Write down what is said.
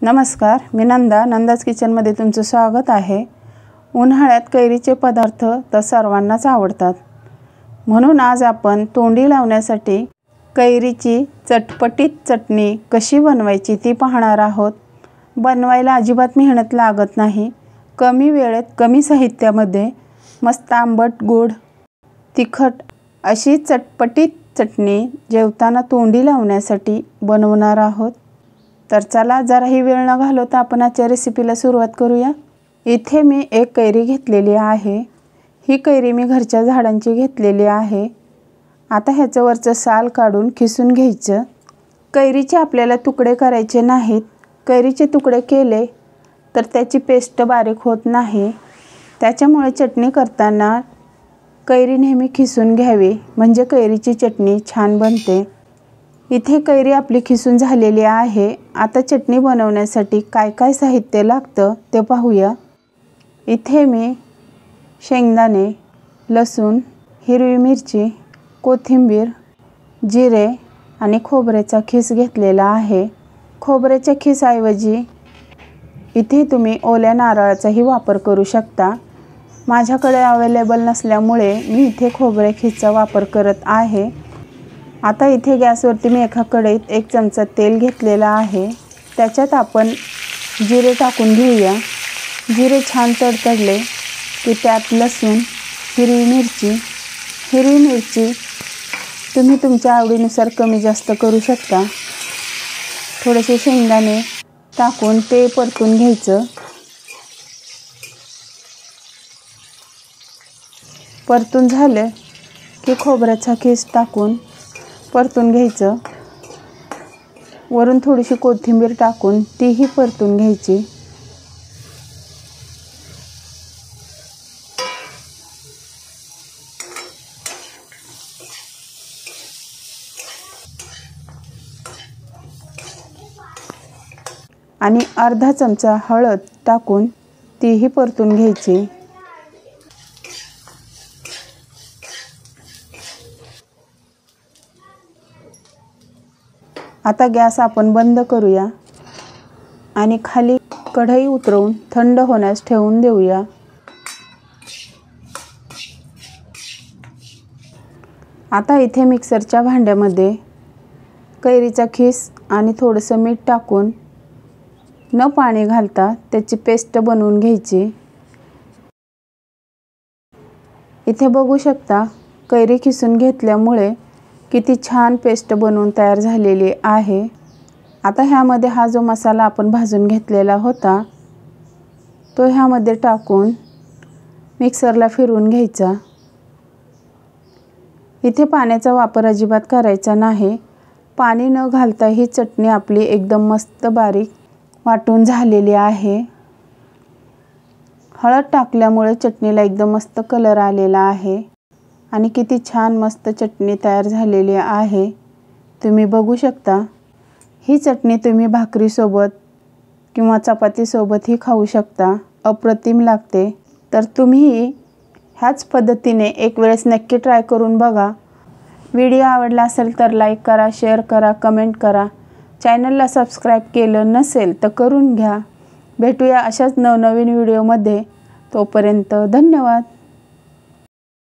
नमस्कार, मी नंदाज किचनमध्ये तुमचं स्वागत आहे। उन्हाळ्यात कैरीचे पदार्थ तर सर्वांनाच आवडतात, म्हणून आज आपण तोंडी लावण्यासाठी कैरीची चटपटीत चटणी कशी बनवायची ती पाहणार आहोत। बनवायला अजिबात मेहनत लागत नाही, कमी वेळेत कमी साहित्यामध्ये मस्त आंबट गोड तिखट अशी चटपटीत चटणी जेवताना तोंडी लावण्यासाठी बनवणार आहोत। तर चला जराही वेळ न घालवता आपण आजच्या रेसिपीला सुरुवात करूया। इथे मी एक कैरी घेतलेली आहे। ही कैरी मी घरच्या झाडांची घेतलेली आहे। आता ह्याचं वरचं साल काढून खिसून घ्यायचं। कैरीचे आपल्याला तुकडे करायचे नाहीत, कैरीचे तुकडे केले तर त्याची पेस्ट बारीक होत नाही, त्याच्यामुळे चटणी करताना कैरी नेहमी खिसून घ्यावी, म्हणजे कैरीची चटणी छान बनते। इथे कैरी आपली खिसून झालेली आहे। आता चटणी बनवण्यासाठी काय काय साहित्य लागतं ते पाहूया। इथे मी शेंगदाणे, लसूण, हिरवी मिरची, कोथिंबीर, जिरे आणि खोबऱ्याचा खीस घेतलेला आहे। खोबऱ्याच्या खिसाऐवजी इथे तुम्ही ओल्या नारळाचाही वापर करू शकता। माझ्याकडे अवेलेबल नसल्यामुळे मी इथे खोबरे खिसचा वापर करत आहे। आता इथे गॅसवरती मी एका कढईत 1 चमचा तेल घेतलेला आहे। त्याच्यात आपण जिरे टाकून घेऊया। जिरे छान तडतडले की त्यात लसूण, हिरवी मिरची तुम्ही तुमच्या आवडीनुसार कमी जास्त करू शकता। थोडेसे शेंगदाणे टाकून ते परतून घ्यायचं। परतून झालं की खोबऱ्याचा खीस टाकून परतून घ्यायचं। वरून थोडीशी कोथिंबीर टाकून तीही परतून घ्यायची। आणि अर्धा चमचा हळद टाकून तीही परतून घ्यायची। आता गॅस आपण बंद करूया आणि खाली कढई उतरवून थंड होण्यास ठेवून देऊया। आता इथे मिक्सरच्या भांड्यामध्ये कैरीचा खीस आणि थोडंसं मीठ टाकून न पाणी घालता त्याची पेस्ट बनवून घ्यायची। इथे बघू शकता कैरी खिसून घेतल्यामुळे किती छान पेस्ट बनवून तयार झालेली आहे। आता ह्यामध्ये हा जो मसाला आपण भाजून घेतलेला होता तो ह्यामध्ये टाकून मिक्सरला फिरवून घ्यायचा। इथे पाण्याचा वापर अजिबात करायचा नाही। पाणी न घालता ही चटणी आपली एकदम मस्त बारीक वाटून झालेली आहे। हळद टाकल्यामुळे चटणीला एकदम मस्त कलर आलेला आहे आणि किती छान मस्त चटणी तयार झालेली आहे। तुम्ही बघू शकता। ही चटणी तुम्ही भाकरीसोबत किंवा चपातीसोबतही खाऊ शकता, अप्रतिम लागते। तर तुम्ही ह्याच पद्धतीने एक वेळेस नक्की ट्राय करून बघा। व्हिडिओ आवडला असेल तर लाईक करा, शेअर करा, कमेंट करा। चॅनलला सबस्क्राईब केलं नसेल तर करून घ्या। भेटूया अशाच नवनवीन व्हिडिओमध्ये, तोपर्यंत धन्यवाद।